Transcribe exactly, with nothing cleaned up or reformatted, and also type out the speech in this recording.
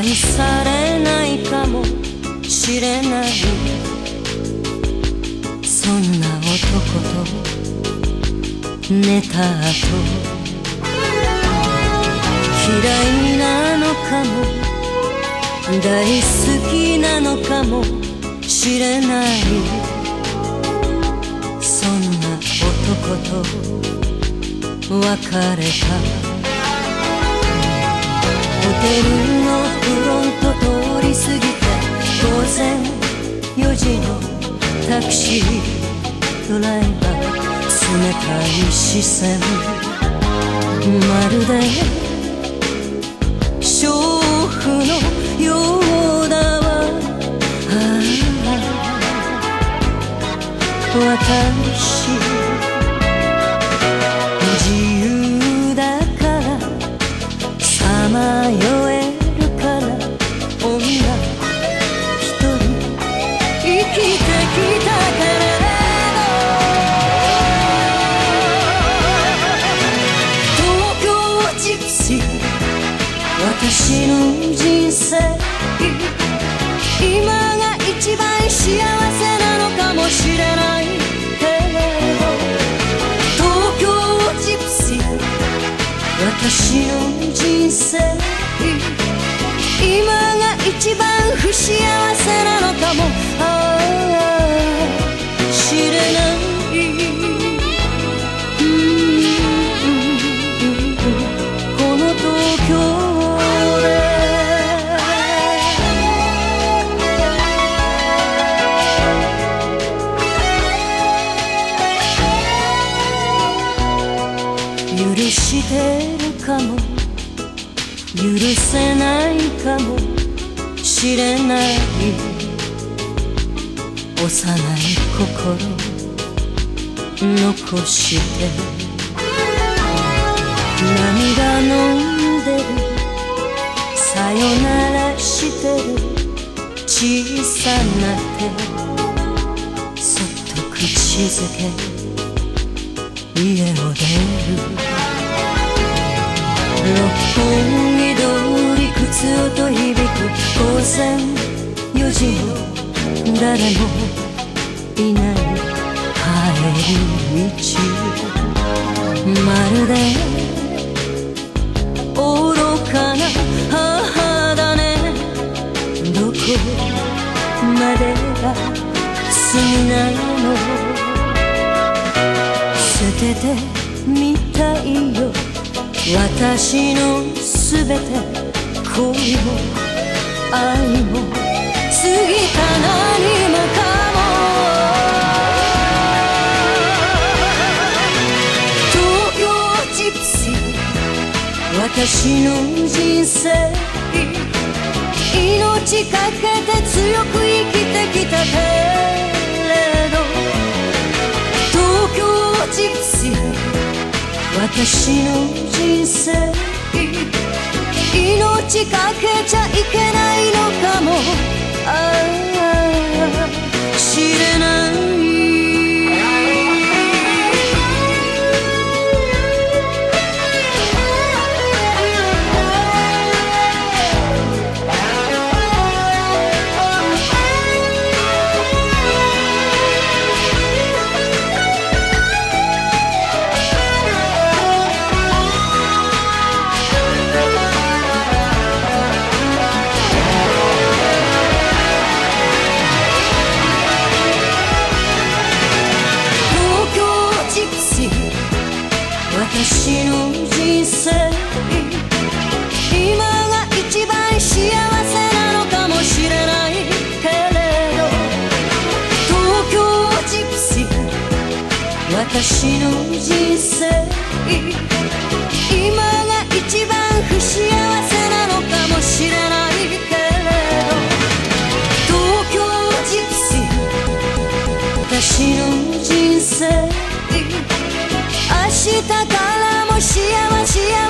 愛されないかもしれない、そんな男と寝た後、嫌いなのかも大好きなのかもしれない、そんな男と別れた。ホテルのフロント通り過ぎて午前よじのタクシードライバー、冷たい視線、まるで娼婦のようだわ。ああ、私自由だからさまよえるから、女一人生きてきたけれど、東京ジプシー、私の人生、今が一番幸せなのかもしれないけれど、東京ジプシー、私の人生、今が一番不幸せなのかもしれない。この東京許してるかも許せないかもしれない、幼い心残して涙飲んでる、さよならしてる小さな手、そっと口づけ家を出る。六本木通り靴音響く午前よじの誰もいない帰り道、まるで愚かな母だね。どこまでが罪なの、捨ててみたいよ私のすべて、恋も愛も過ぎた何もかも、東京ジプシー、私の人生、命かけて強く生きてきたけれど、東京ジプシー、私の人生、命かけちゃいけないのかもしれない。私の人生、今が一番幸せなのかもしれないけれど、東京ジプシー、私の人生、今が一番不幸せなのかもしれないけれど、東京ジプシー、私の人生、明日からも幸せ